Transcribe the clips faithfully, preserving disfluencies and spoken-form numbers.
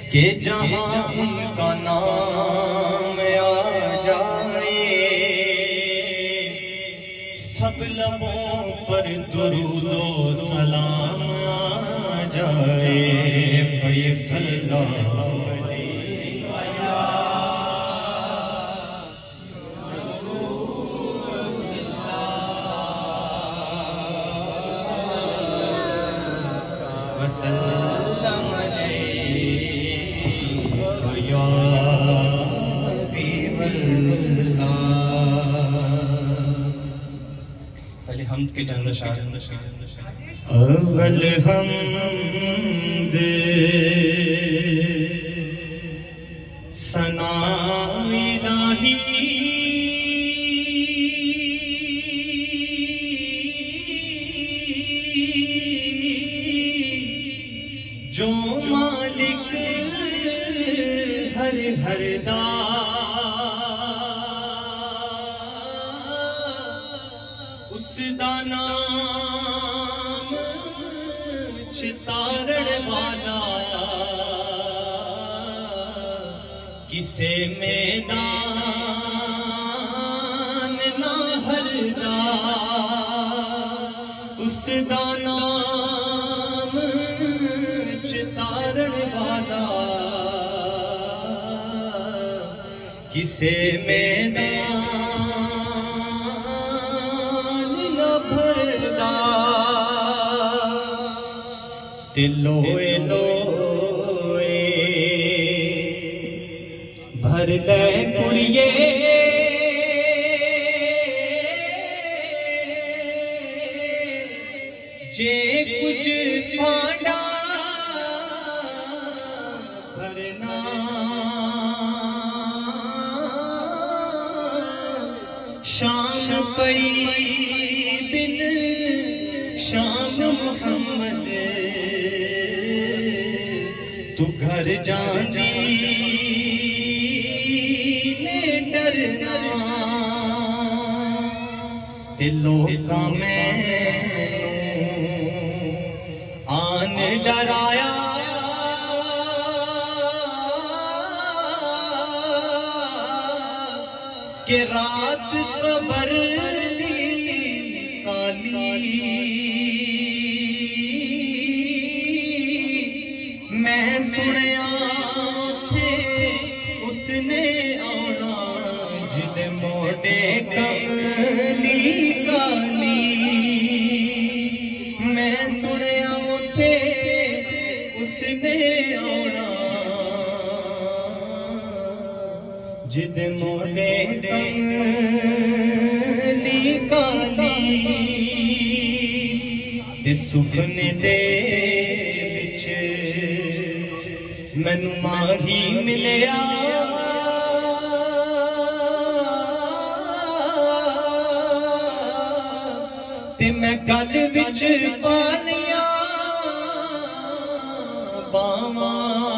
कि जहाँ उनका नाम आ जाए सब लबों पर दुरूदो सलाम आ जाए। ये सल्लल्लाहु हमद के जंग अव्वल हमद सना इलाही जो मालिक हर हर दा उसदा नाम चितारण वाला किसे मैदान ना हरदा उसदा नाम चितारण वाला किसे मैदान लोए लोए भर ले कुड़िए जे कुछ पांडा भरना शाम पई बिन शाम मोहम्मद तू घर जानी ने डरना दिलों का मैं आन डराया कि रात कबर दी काली मैं सुनिया थे उसने आना जिद मोड़े कमली काली मैं सुनिया थे उसने आना जिद मोड़े कमली काली ते सुपने दे मैनू माही मिलिया ते मैं गल विच पालिया बावां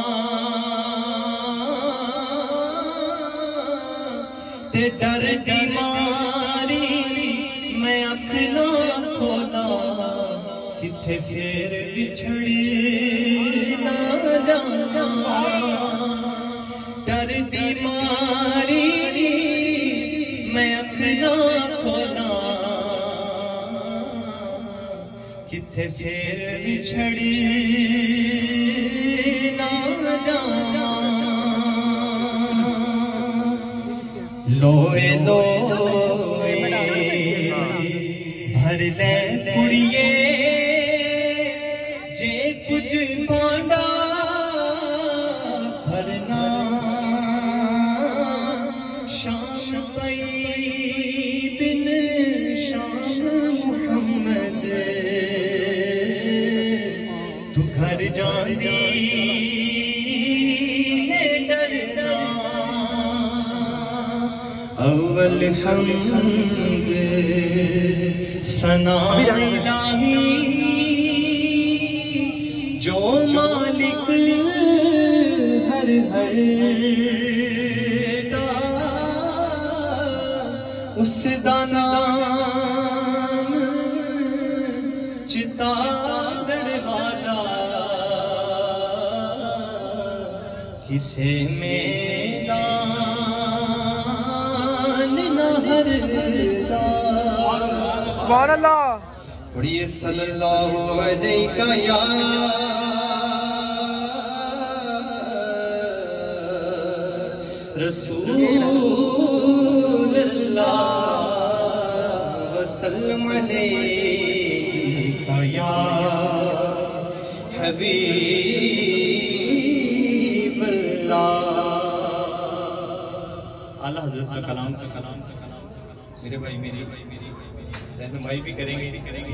ते डर दी मारी मैं अख ना खोला किथे फेर बिछड़ी डर दी मारी मैं अख ना खोला किथे फेर बिछड़ी ना जाना लोए लोए भर ले कुड़िए जे कुछ पांडा भरना शाम पई बिन शाम मोहम्मद तू घर जानी ने डरना अव्वल हमद सना इलाही जो मालिक हर हर दा उसदा नाम चितारण वाला किसे मैदान न हरदा। सुभान अल्लाह। पढ़िए सल्लल्लाहु अलैहि या रसूल अल्लाह वसल्लम अलैका या हबीब अल्लाह। आला हज़रत का कलाम का कलाम का कलाम मेरे भाई मेरी रहनुमाई भी करेंगे करेंगे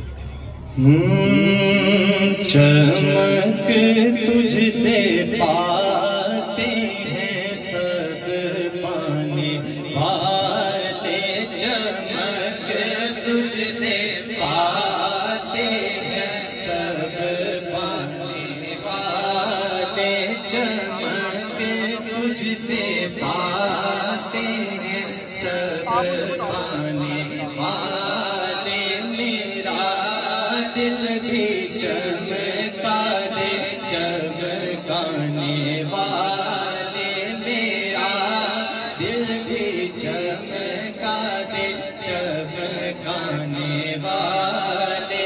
चमक तुझसे पाते हैं सब पाने वाले। चमक तुझसे पाते हैं सब पाने वाले। चमक तुझसे पाते हैं सब पाने वाले। मेरा दिल भी चमका दे चमकाने वाले। मेरा दिल भी चमका दे चमकाने वाले।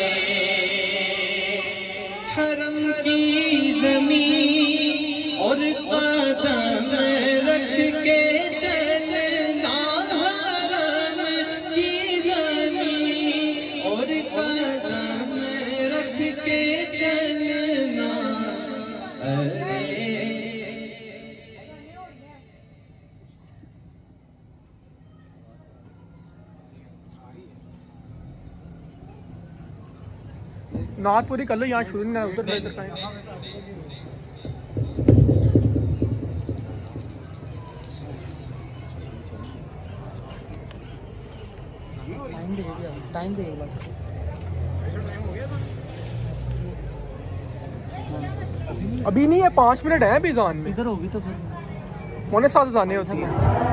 हरम की ज़मीन और कदम रख के चलना। हरम की ज़मीन और कदम रख के चलना। नात पूरी कर लो, यहाँ शुरू नहीं उधर इधर का। टाइम दे अभी नहीं है, पाँच मिनट है अभी गान में। इधर होगी तो फिर मोने साथ जाने होती है।